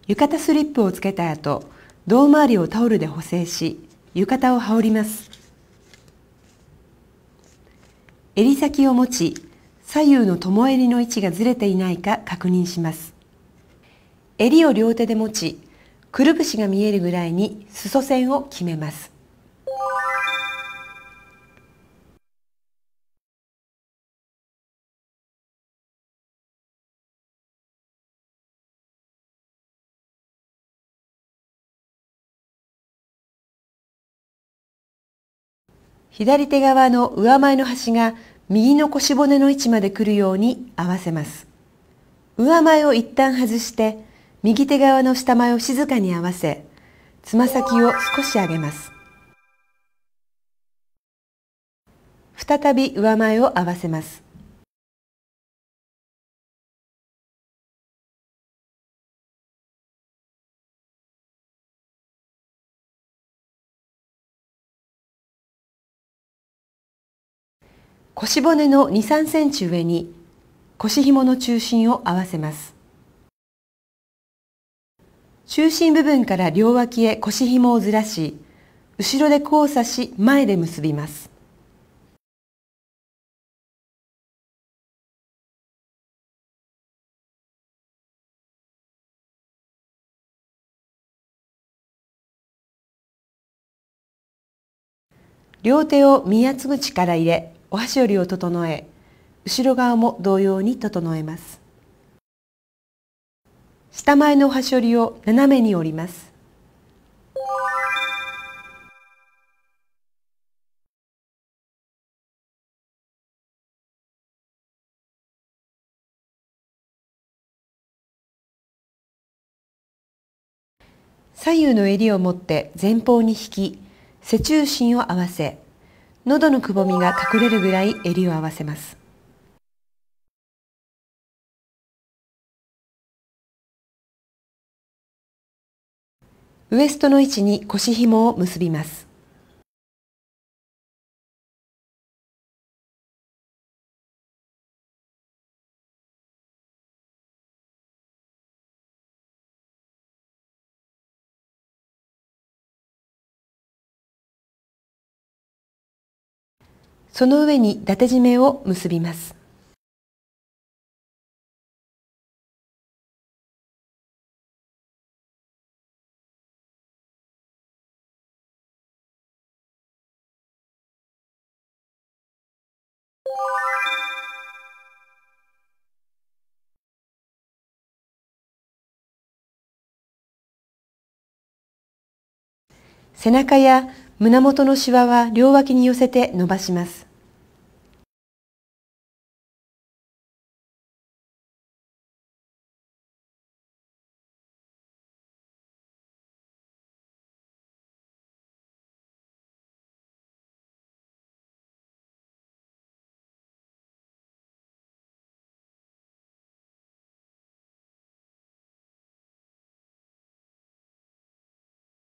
浴衣スリップをつけた後、胴回りをタオルで補正し、浴衣を羽織ります。襟先を持ち、左右の共襟の位置がずれていないか確認します。襟を両手で持ち、くるぶしが見えるぐらいに裾線を決めます。左手側の上前の端が右の腰骨の位置まで来るように合わせます。上前を一旦外して、右手側の下前を静かに合わせ、つま先を少し上げます。再び上前を合わせます。腰骨の2、3センチ上に腰紐の中心を合わせます。中心部分から両脇へ腰紐をずらし、後ろで交差し前で結びます。両手を身厚口から入れ、お箸折りを整え、後ろ側も同様に整えます。下前のお箸折りを斜めに折ります。左右の襟を持って前方に引き、背中心を合わせ、喉のくぼみが隠れるぐらい襟を合わせます。ウエストの位置に腰紐を結びます。その上に伊達締めを結びます。背中や胸元のシワは両脇に寄せて伸ばします。